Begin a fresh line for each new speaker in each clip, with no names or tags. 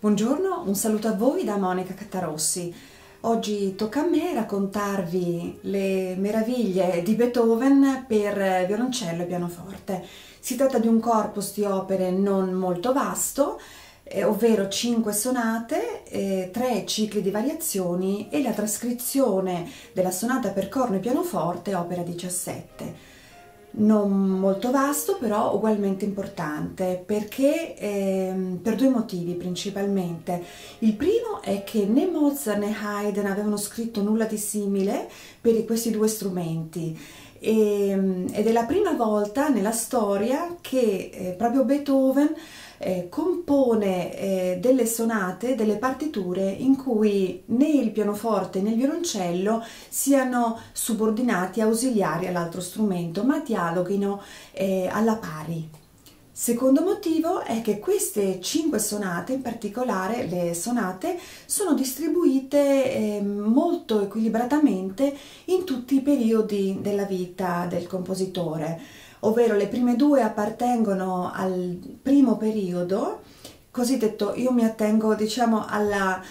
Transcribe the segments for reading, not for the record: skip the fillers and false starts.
Buongiorno, un saluto a voi da Monica Cattarossi. Oggi tocca a me raccontarvi le meraviglie di Beethoven per violoncello e pianoforte. Si tratta di un corpus di opere non molto vasto, ovvero 5 sonate, 3 cicli di variazioni e la trascrizione della sonata per corno e pianoforte, opera 17. Non molto vasto, però ugualmente importante, perché per due motivi principalmente. Il primo è che né Mozart né Haydn avevano scritto nulla di simile per questi due strumenti ed è la prima volta nella storia che proprio Beethoven compone delle sonate, delle partiture in cui né il pianoforte né il violoncello siano subordinati, ausiliari all'altro strumento, ma dialoghino alla pari. Secondo motivo è che queste 5 sonate, in particolare le sonate, sono distribuite molto equilibratamente in tutti i periodi della vita del compositore, ovvero le prime 2 appartengono al primo periodo, cosiddetto, io mi attengo diciamo alla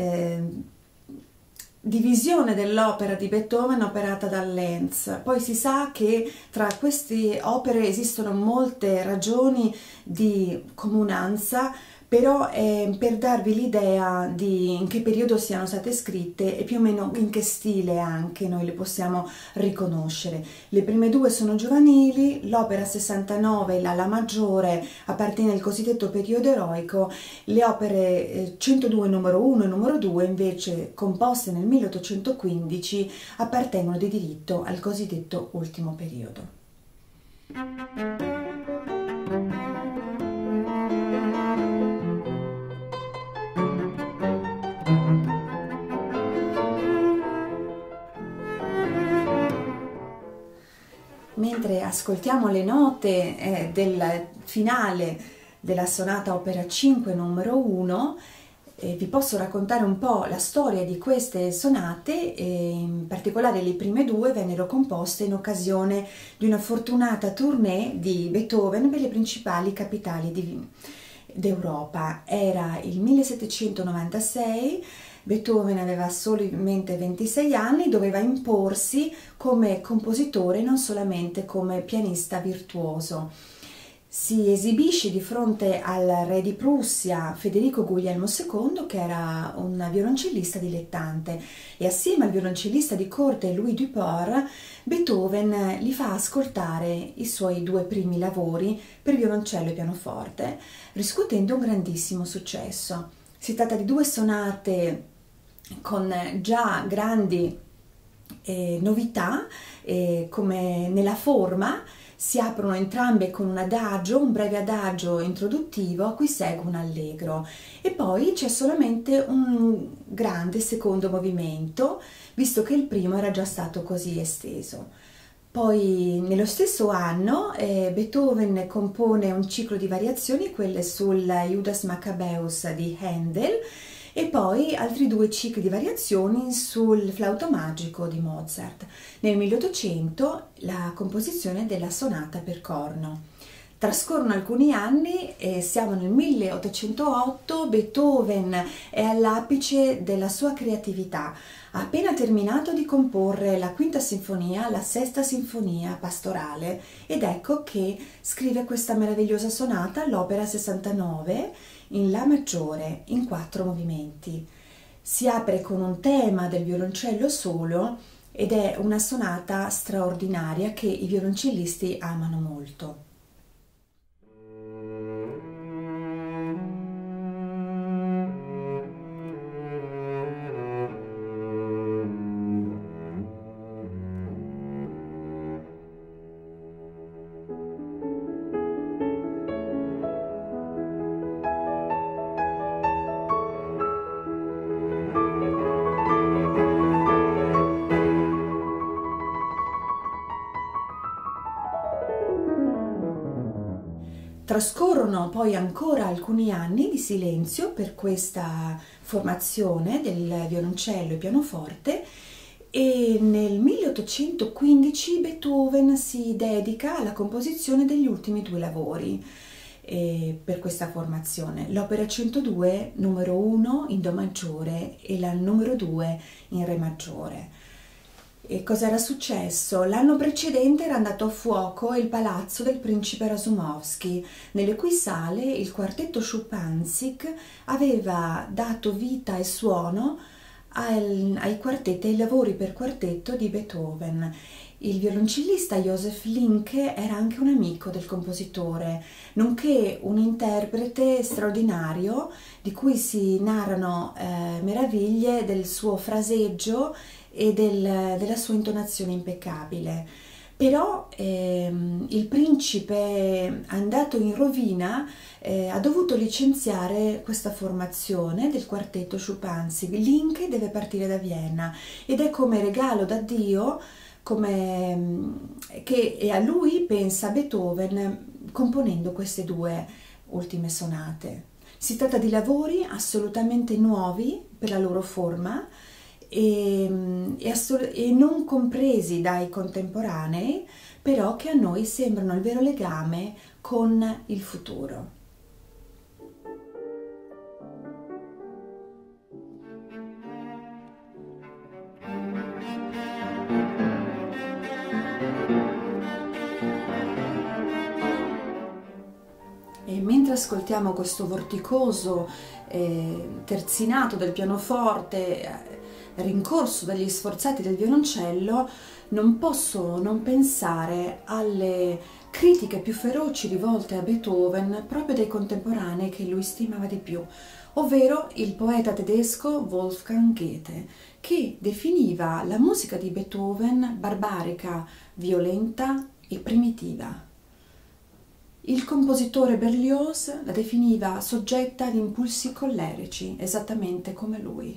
divisione dell'opera di Beethoven operata da Lenz. Poi si sa che tra queste opere esistono molte ragioni di comunanza, però per darvi l'idea di in che periodo siano state scritte e più o meno in che stile anche noi le possiamo riconoscere. Le prime 2 sono giovanili, l'opera 69, la maggiore, appartiene al cosiddetto periodo eroico, le opere 102 numero 1 e numero 2 invece, composte nel 1815, appartengono di diritto al cosiddetto ultimo periodo. Mentre ascoltiamo le note del finale della sonata opera 5 numero 1, vi posso raccontare un po' la storia di queste sonate, in particolare le prime 2 vennero composte in occasione di una fortunata tournée di Beethoven per le principali capitali d'Europa. Era il 1796, Beethoven aveva solamente 26 anni, doveva imporsi come compositore, non solamente come pianista virtuoso. Si esibisce di fronte al re di Prussia, Federico Guglielmo II, che era un violoncellista dilettante, e assieme al violoncellista di corte Louis Duport, Beethoven gli fa ascoltare i suoi 2 primi lavori per violoncello e pianoforte, riscuotendo un grandissimo successo. Si tratta di 2 sonate con già grandi novità, come nella forma. Si aprono entrambe con un adagio, un breve adagio introduttivo a cui segue un allegro, e poi c'è solamente un grande secondo movimento, visto che il primo era già stato così esteso. Poi nello stesso anno Beethoven compone un ciclo di variazioni, quelle sul Judas Maccabeus di Handel, e poi altri 2 cicli di variazioni sul Flauto Magico di Mozart. Nel 1800 la composizione della sonata per corno. Trascorrono alcuni anni e siamo nel 1808, Beethoven è all'apice della sua creatività. Ha appena terminato di comporre la quinta sinfonia, la sesta sinfonia pastorale, ed ecco che scrive questa meravigliosa sonata, l'opera 69, in La maggiore, in 4 movimenti. Si apre con un tema del violoncello solo ed è una sonata straordinaria che i violoncellisti amano molto. Trascorrono poi ancora alcuni anni di silenzio per questa formazione del violoncello e pianoforte, e nel 1815 Beethoven si dedica alla composizione degli ultimi 2 lavori. per questa formazione. L'opera 102 numero 1 in Do maggiore e la numero 2 in Re maggiore. E cosa era successo? L'anno precedente era andato a fuoco il palazzo del principe Razumovsky, nelle cui sale il quartetto Schuppanzig aveva dato vita e suono ai quartetti, ai lavori per quartetto di Beethoven. Il violoncellista Joseph Linke era anche un amico del compositore, nonché un interprete straordinario di cui si narrano meraviglie del suo fraseggio e della sua intonazione impeccabile. Però il principe andato in rovina ha dovuto licenziare questa formazione del quartetto Schuppanzig. Linke deve partire da Vienna ed è come regalo da Dio che a lui pensa Beethoven componendo queste due ultime sonate. Si tratta di lavori assolutamente nuovi per la loro forma e non compresi dai contemporanei, però che a noi sembrano il vero legame con il futuro. E mentre ascoltiamo questo vorticoso terzinato del pianoforte rincorso dagli sforzati del violoncello, non posso non pensare alle critiche più feroci rivolte a Beethoven proprio dai contemporanei che lui stimava di più, ovvero il poeta tedesco Wolfgang Goethe, che definiva la musica di Beethoven barbarica, violenta e primitiva. Il compositore Berlioz la definiva soggetta ad impulsi collerici, esattamente come lui.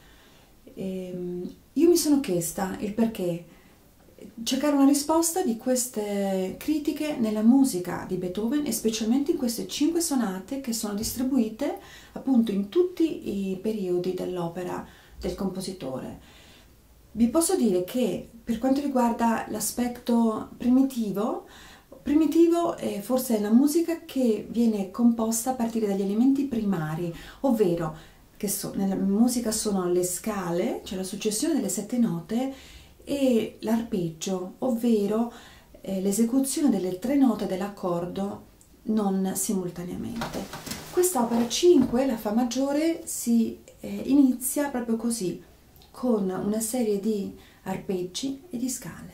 Io mi sono chiesta il perché, cercare una risposta di queste critiche nella musica di Beethoven e specialmente in queste 5 sonate che sono distribuite appunto in tutti i periodi dell'opera del compositore. Vi posso dire che per quanto riguarda l'aspetto primitivo forse è la musica che viene composta a partire dagli elementi primari, ovvero che nella musica sono le scale, cioè la successione delle 7 note, e l'arpeggio, ovvero l'esecuzione delle 3 note dell'accordo non simultaneamente. Questa opera 5, la Fa maggiore, si inizia proprio così, con una serie di arpeggi e di scale.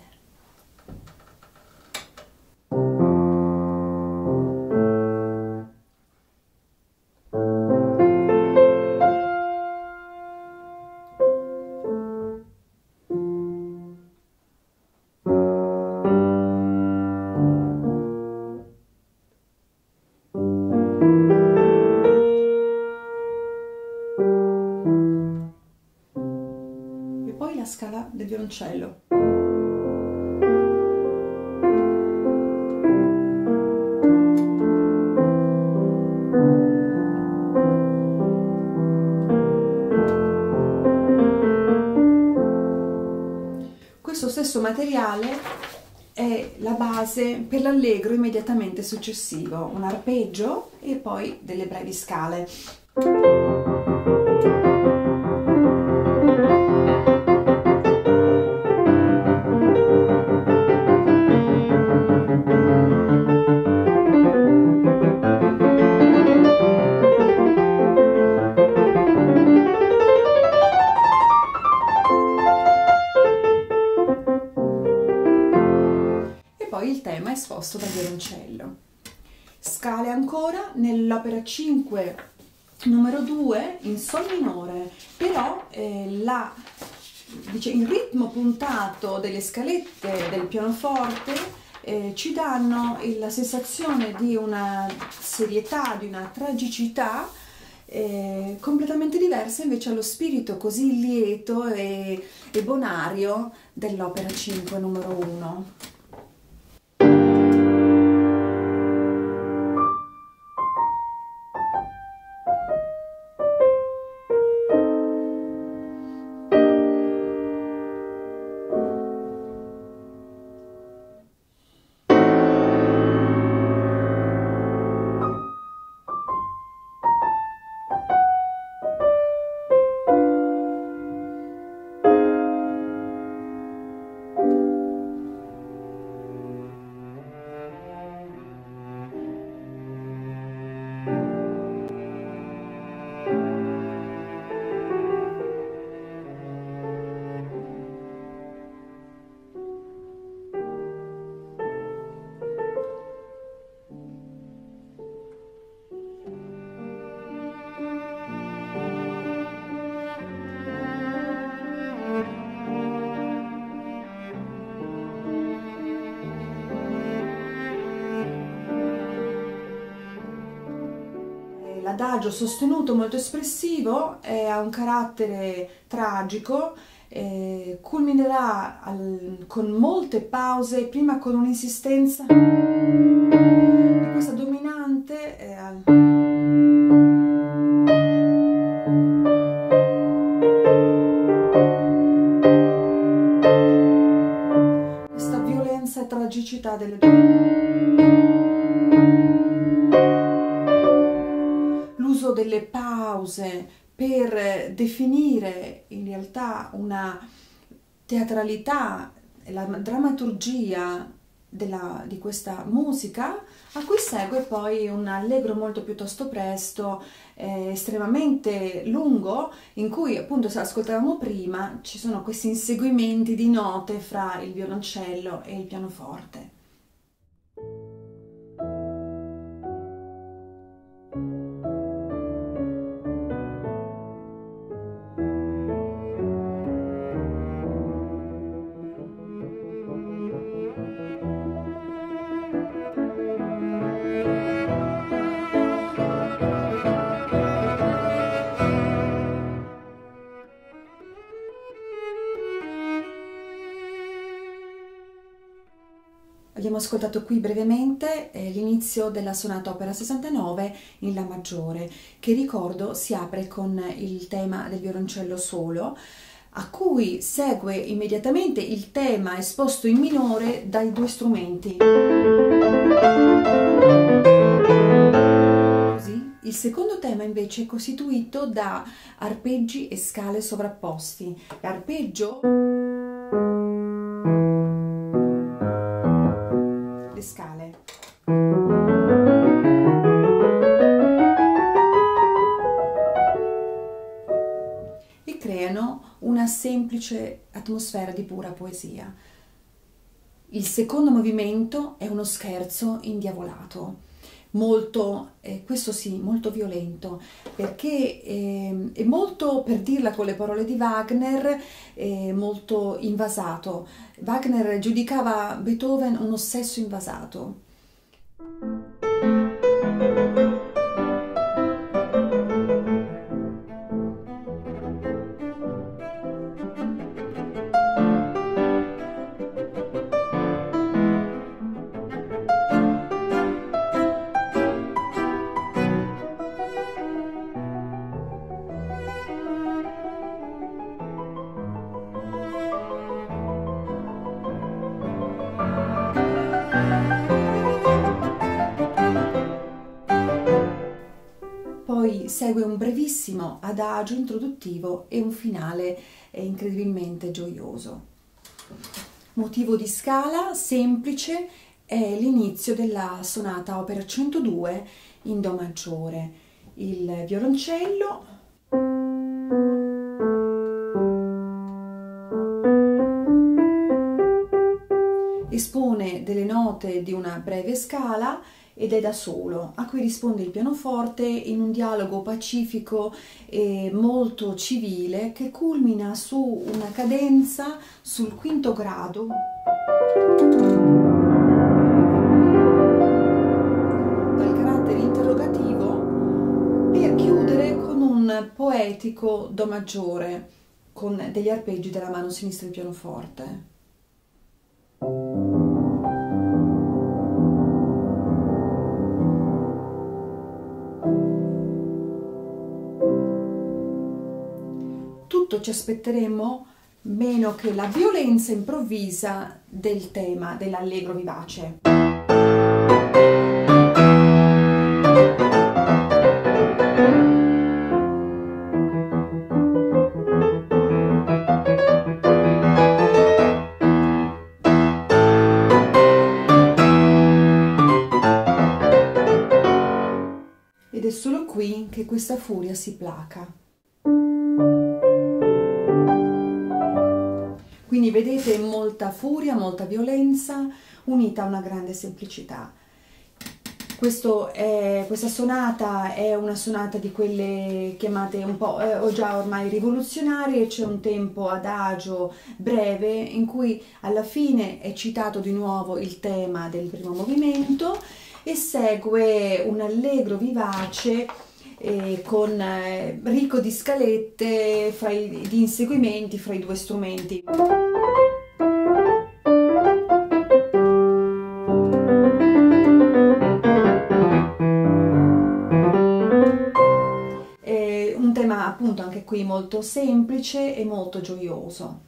E poi la scala del violoncello. Questo stesso materiale è la base per l'allegro immediatamente successivo, un arpeggio e poi delle brevi scale. Il tema è esposto dal violoncello. Scale ancora nell'opera 5 numero 2 in sol minore, però il ritmo puntato delle scalette del pianoforte ci danno la sensazione di una serietà, di una tragicità completamente diversa invece allo spirito così lieto e bonario dell'opera 5 numero 1. l'adagio sostenuto molto espressivo, ha un carattere tragico, culminerà con molte pause, prima con un'insistenza di questa dominante questa violenza e tragicità delle l'uso delle pause per definire in realtà una teatralità, la drammaturgia di questa musica, a cui segue poi un allegro molto piuttosto presto, estremamente lungo, in cui appunto, se ascoltavamo prima, ci sono questi inseguimenti di note fra il violoncello e il pianoforte. Abbiamo ascoltato qui brevemente l'inizio della sonata opera 69 in La maggiore, che ricordo si apre con il tema del violoncello solo, a cui segue immediatamente il tema esposto in minore dai due strumenti. Così. Il secondo tema invece è costituito da arpeggi e scale sovrapposti. L'arpeggio, scale, e creano una semplice atmosfera di pura poesia. Il secondo movimento è uno scherzo indiavolato, molto, questo sì, molto violento, perché è molto, per dirla con le parole di Wagner, molto invasato. Wagner giudicava Beethoven un ossesso invasato. Poi segue un brevissimo adagio introduttivo e un finale incredibilmente gioioso. Motivo di scala semplice è l'inizio della sonata opera 102 in Do maggiore. Il violoncello espone delle note di una breve scala ed è da solo, a cui risponde il pianoforte in un dialogo pacifico e molto civile che culmina su una cadenza sul quinto grado dal carattere interrogativo, per chiudere con un poetico Do maggiore con degli arpeggi della mano sinistra del pianoforte. Ci aspetteremo meno che la violenza improvvisa del tema dell'allegro vivace. Ed è solo qui che questa furia si placa. Quindi vedete molta furia, molta violenza, unita a una grande semplicità. Questa sonata è una sonata di quelle chiamate un po' già ormai rivoluzionarie, c'è un tempo adagio breve in cui alla fine è citato di nuovo il tema del primo movimento e segue un allegro vivace con ricco di scalette di inseguimenti fra i due strumenti. Un tema appunto anche qui molto semplice e molto gioioso.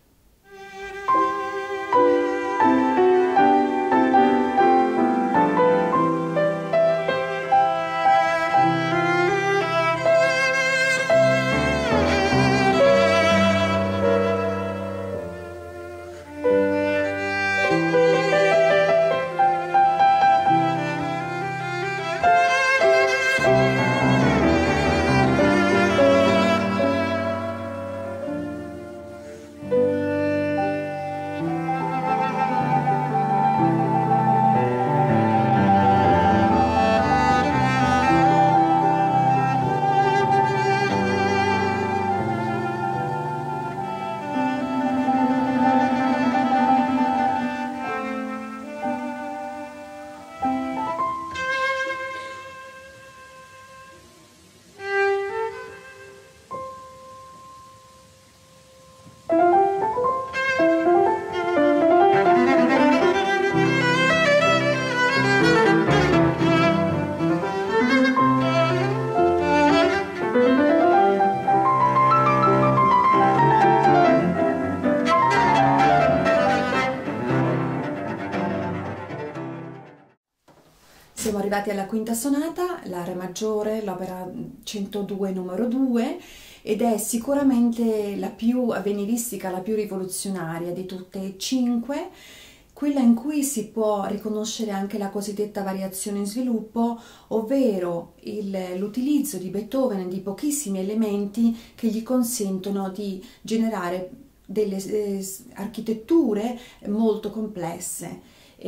Siamo arrivati alla quinta sonata, la Re maggiore, l'opera 102 numero 2, ed è sicuramente la più avveniristica, la più rivoluzionaria di tutte e cinque, quella in cui si può riconoscere anche la cosiddetta variazione in sviluppo, ovvero l'utilizzo di Beethoven di pochissimi elementi che gli consentono di generare delle architetture molto complesse.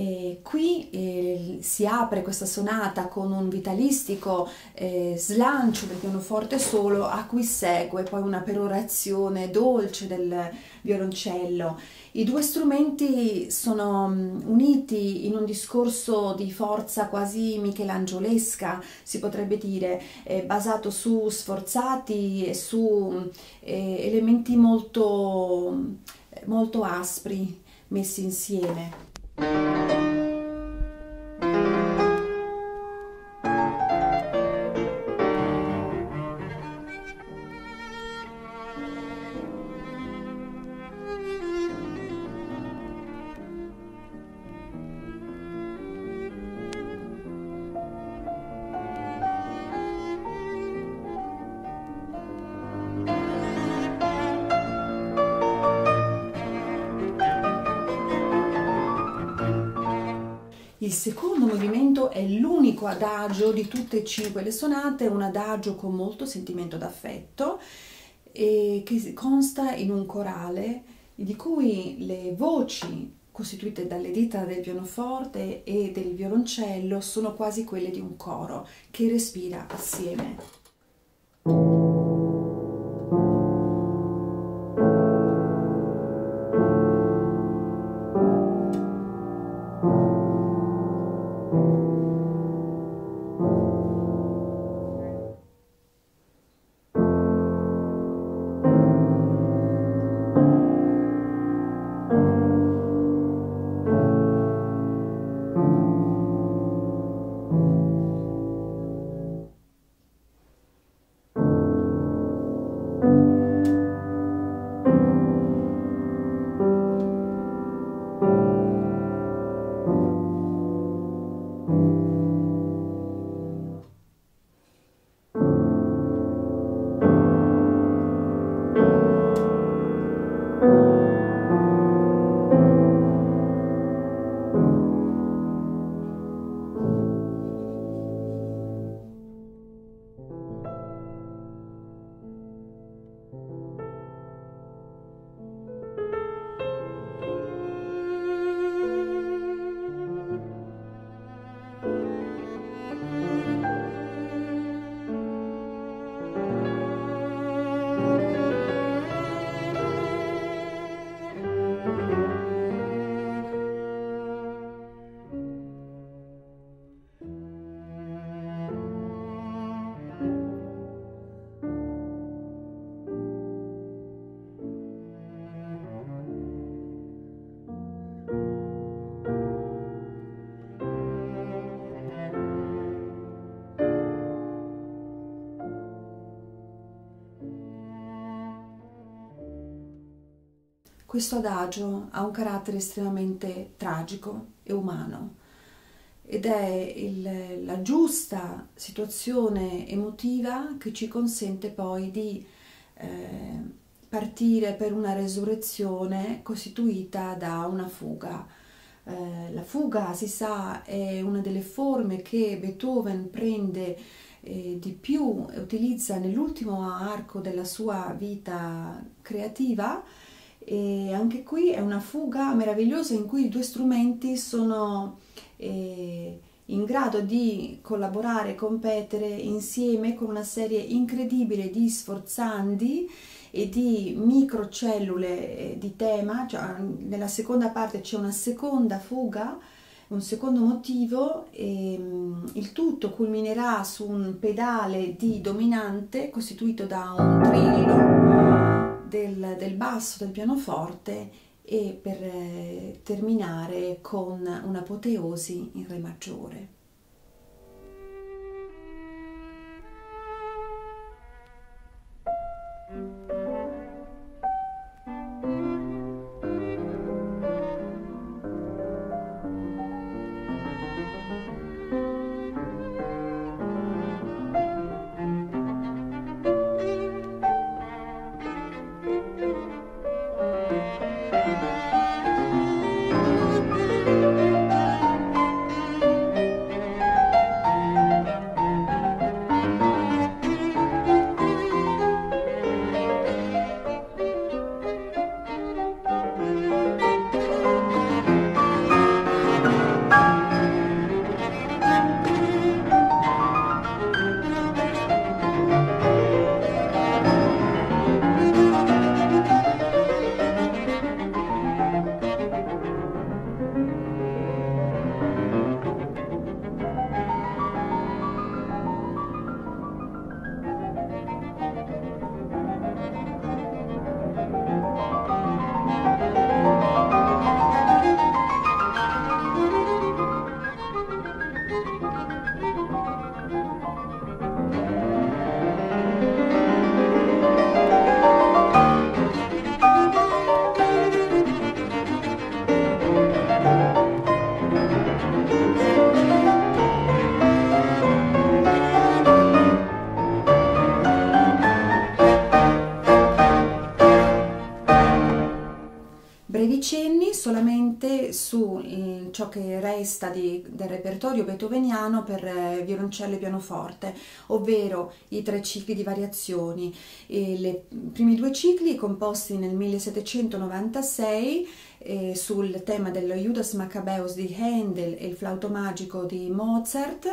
Qui si apre questa sonata con un vitalistico slancio del pianoforte solo, a cui segue poi una perorazione dolce del violoncello. I due strumenti sono uniti in un discorso di forza quasi michelangiolesca, si potrebbe dire, basato su sforzati e su elementi molto aspri messi insieme. Il secondo movimento è l'unico adagio di tutte e cinque le sonate, un adagio con molto sentimento d'affetto e che consta in un corale di cui le voci costituite dalle dita del pianoforte e del violoncello sono quasi quelle di un coro che respira assieme. questo adagio ha un carattere estremamente tragico e umano ed è la giusta situazione emotiva che ci consente poi di partire per una resurrezione costituita da una fuga. La fuga, si sa, è una delle forme che Beethoven prende di più e utilizza nell'ultimo arco della sua vita creativa, e anche qui è una fuga meravigliosa in cui i due strumenti sono in grado di collaborare e competere insieme con una serie incredibile di sforzandi e di microcellule di tema. Cioè, nella seconda parte c'è una seconda fuga, un secondo motivo, e il tutto culminerà su un pedale di dominante costituito da un trillo del basso del pianoforte e per terminare con un'apoteosi in re maggiore. Brevi cenni solamente su ciò che resta del repertorio beethoveniano per violoncello e pianoforte, ovvero i 3 cicli di variazioni. I primi 2 cicli composti nel 1796 sul tema dello Judas Maccabeus di Handel e il flauto magico di Mozart,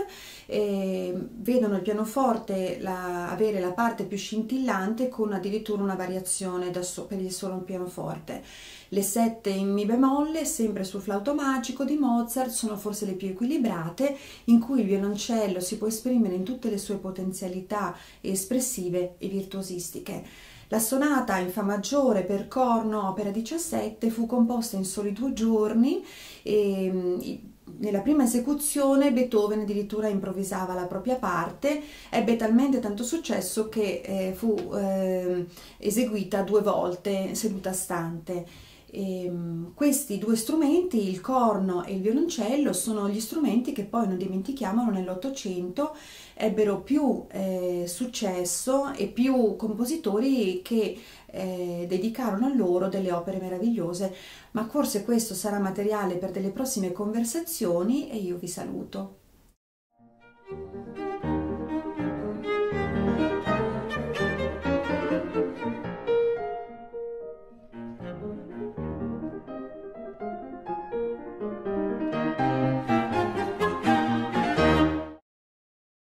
vedono il pianoforte avere la parte più scintillante con addirittura una variazione per il solo pianoforte. Le 7 in mi bemolle, sempre sul flauto magico di Mozart, sono forse le più equilibrate, in cui il violoncello si può esprimere in tutte le sue potenzialità espressive e virtuosistiche. La sonata in fa maggiore per corno, opera 17, fu composta in soli 2 giorni e nella prima esecuzione Beethoven addirittura improvvisava la propria parte, ebbe talmente tanto successo che fu eseguita 2 volte seduta stante. Questi 2 strumenti, il corno e il violoncello, sono gli strumenti che poi, non dimentichiamolo, nell'Ottocento ebbero più successo e più compositori che dedicarono a loro delle opere meravigliose, ma forse questo sarà materiale per delle prossime conversazioni e io vi saluto.